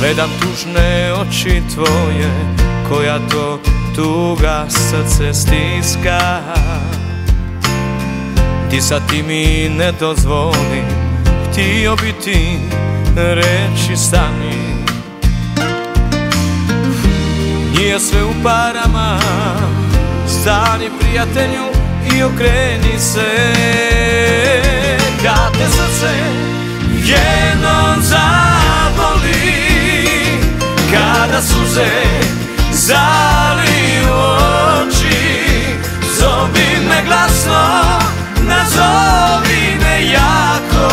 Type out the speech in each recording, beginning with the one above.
gledam tužne oči tvoje, koja to tuga srce stiska. Ti sad ti mi ne dozvoli, htio bi ti reći stani. Nije sve u parama, stani prijatelju i okreni se. Kad te srce jednom zaboli, kada suze zaliju oči, zovi me glasno, nazovi me jako,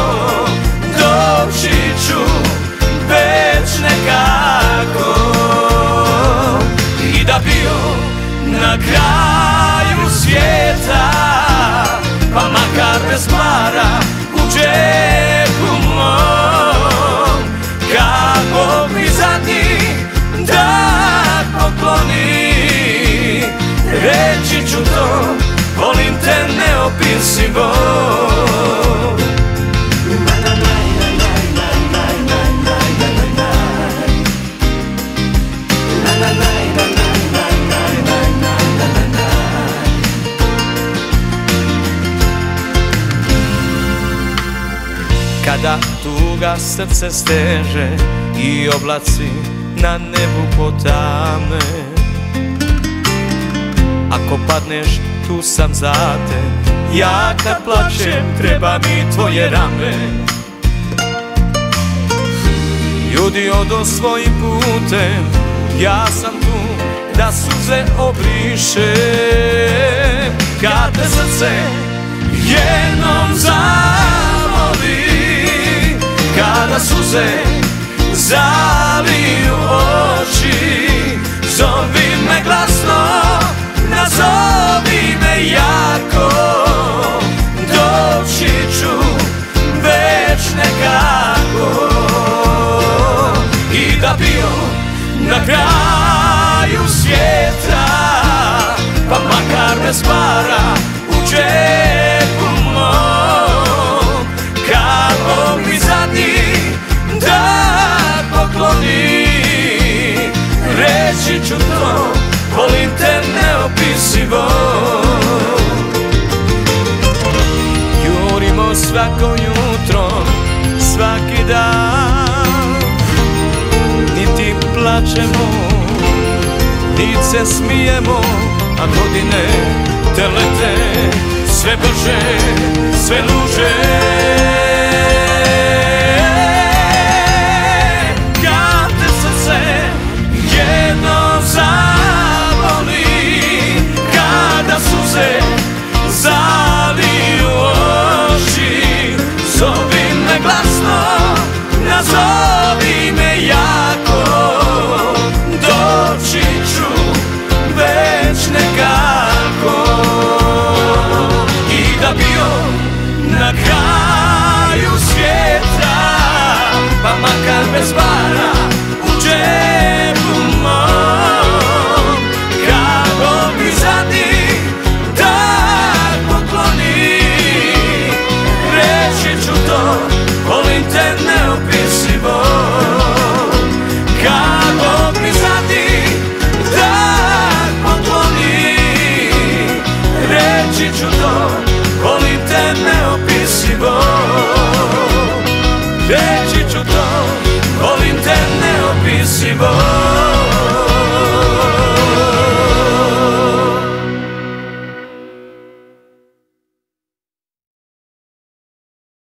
doći ću već nekako. I da bio na kraju svijeta, pa makar bez para u džepu mom, kad Bog mi zadnji dah pokloni, reći ću to, volim te neopisivo. Kada tuga srce steže i oblaci na nebu potame, ako padneš tu sam za te, ja kad plačem treba mi tvoje rame. Ljudi odo svojim putem, ja sam tu da suze obrišem. Kad te srce jednom zavoli, kada suze zaliju oči, zovi me glasno, nazovi me jako, doći ću već nekako. I da bio na kraju svijeta, pa makar bez para u džepu mom, kad Bog mi zadnji dah pokloni, reći ću to, volim te neopisivo. Jurimo svako jutro, svaki dan, niti plačemo, niti se smijemo, a godine te lete sve brže, sve luže. Kad te srce jedno zavoli, kada suze zaliju oči, zovi me glasno, nazovi me jako, doći ću već nekako. I da bio na kraju svijeta, pa makar bez para u džepu mom, kad Bog mi zadnji dah pokloni, reći ću to, volim te neopisivo. Kad Bog mi zadnji dah pokloni, reći ću to, volim te neopisivo. Reći ću to,